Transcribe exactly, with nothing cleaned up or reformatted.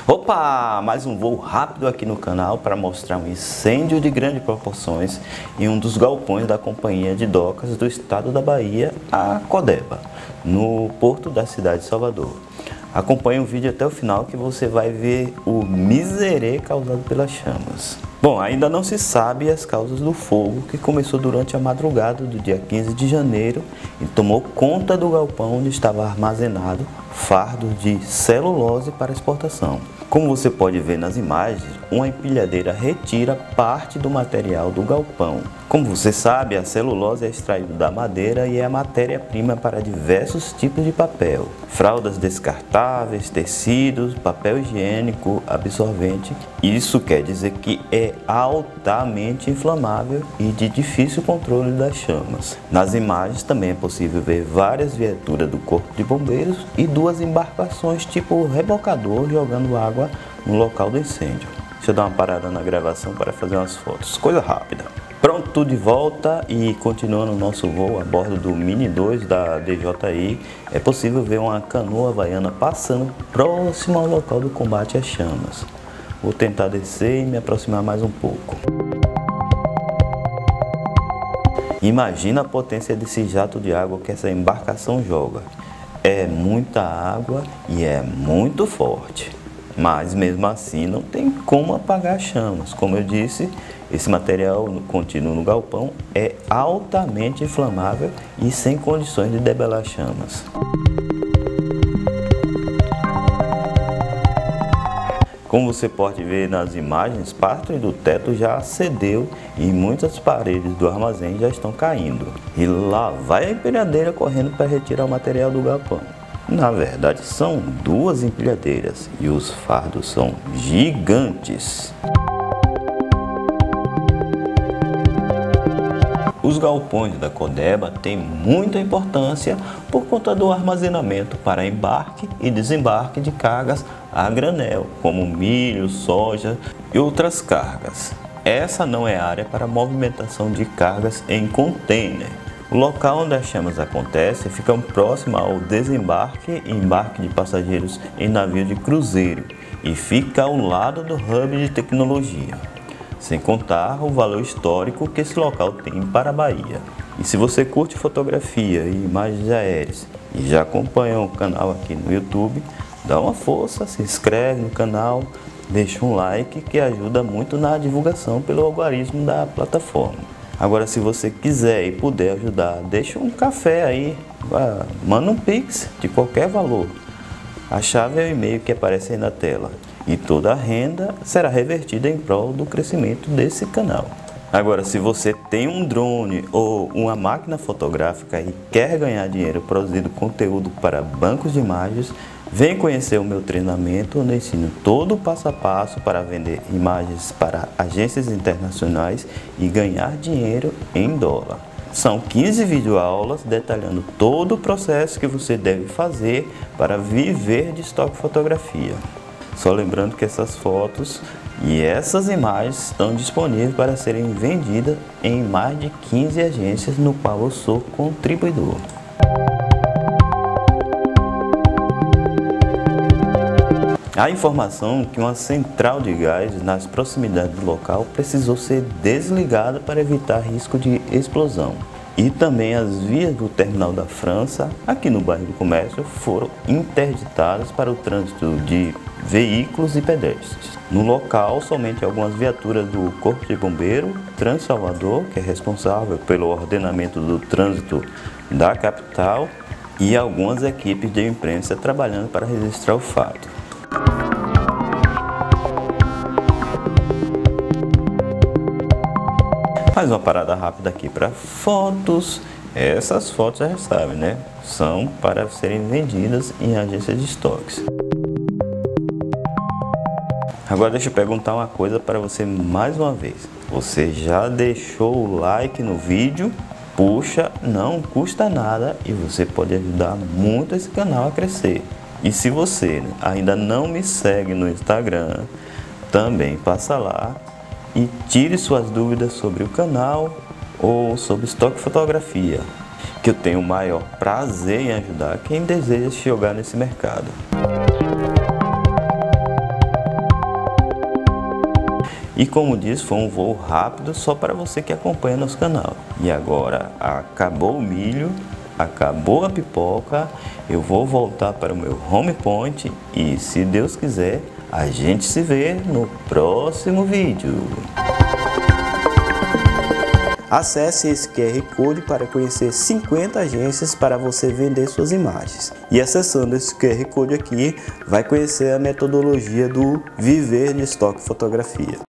Opa! Mais um voo rápido aqui no canal para mostrar um incêndio de grandes proporções em um dos galpões da Companhia de Docas do estado da Bahia, a Codeba, no porto da cidade de Salvador. Acompanhe o vídeo até o final que você vai ver o miserê causado pelas chamas. Bom, ainda não se sabe as causas do fogo que começou durante a madrugada do dia quinze de janeiro e tomou conta do galpão onde estava armazenado fardos de celulose para exportação. Como você pode ver nas imagens, uma empilhadeira retira parte do material do galpão. Como você sabe, a celulose é extraída da madeira e é a matéria-prima para diversos tipos de papel. Fraldas descartáveis, tecidos, papel higiênico, absorvente. Isso quer dizer que é altamente inflamável e de difícil controle das chamas. Nas imagens também é possível ver várias viaturas do Corpo de Bombeiros e duas embarcações tipo rebocador jogando água no local do incêndio. Deixa eu dar uma parada na gravação para fazer umas fotos, coisa rápida. Pronto, de volta e continuando o nosso voo a bordo do Mini dois da D J I, é possível ver uma canoa havaiana passando próximo ao local do combate às chamas. Vou tentar descer e me aproximar mais um pouco. Imagina a potência desse jato de água que essa embarcação joga. É muita água e é muito forte. Mas mesmo assim não tem como apagar as chamas. Como eu disse, esse material contínuo no galpão é altamente inflamável e sem condições de debelar chamas. Como você pode ver nas imagens, parte do teto já cedeu e muitas paredes do armazém já estão caindo. E lá vai a empilhadeira correndo para retirar o material do galpão. Na verdade, são duas empilhadeiras e os fardos são gigantes. Os galpões da Codeba têm muita importância por conta do armazenamento para embarque e desembarque de cargas a granel, como milho, soja e outras cargas. Essa não é área para movimentação de cargas em container. O local onde as chamas acontecem fica próximo ao desembarque e embarque de passageiros em navio de cruzeiro e fica ao lado do hub de tecnologia, sem contar o valor histórico que esse local tem para a Bahia. E se você curte fotografia e imagens aéreas e já acompanha o canal aqui no YouTube, dá uma força, se inscreve no canal, deixa um like que ajuda muito na divulgação pelo algoritmo da plataforma. Agora, se você quiser e puder ajudar, deixa um café aí, manda um Pix de qualquer valor. A chave é o e-mail que aparece aí na tela. E toda a renda será revertida em prol do crescimento desse canal. Agora, se você tem um drone ou uma máquina fotográfica e quer ganhar dinheiro produzindo conteúdo para bancos de imagens, vem conhecer o meu treinamento, onde eu ensino todo o passo a passo para vender imagens para agências internacionais e ganhar dinheiro em dólar. São quinze videoaulas detalhando todo o processo que você deve fazer para viver de estoque fotografia. Só lembrando que essas fotos e essas imagens estão disponíveis para serem vendidas em mais de quinze agências no qual eu sou contribuidor. A informação que uma central de gás nas proximidades do local precisou ser desligada para evitar risco de explosão. E também as vias do terminal da França, aqui no bairro do Comércio, foram interditadas para o trânsito de veículos e pedestres. No local, somente algumas viaturas do Corpo de Bombeiro, Trans-Salvador, que é responsável pelo ordenamento do trânsito da capital, e algumas equipes de imprensa trabalhando para registrar o fato. Mais uma parada rápida aqui para fotos. Essas fotos já sabem, né? São para serem vendidas em agências de estoques. Agora deixa eu perguntar uma coisa para você mais uma vez. Você já deixou o like no vídeo? Puxa, não custa nada e você pode ajudar muito esse canal a crescer. E se você ainda não me segue no Instagram, também passa lá e tire suas dúvidas sobre o canal ou sobre estoque fotografia, que eu tenho o maior prazer em ajudar quem deseja jogar nesse mercado. E como disse, foi um voo rápido só para você que acompanha nosso canal. E agora acabou o milho, acabou a pipoca, eu vou voltar para o meu home point e, se Deus quiser, a gente se vê no próximo vídeo. Acesse esse Q R Code para conhecer cinquenta agências para você vender suas imagens. E acessando esse Q R Code aqui, vai conhecer a metodologia do Viver de Stock Fotografia.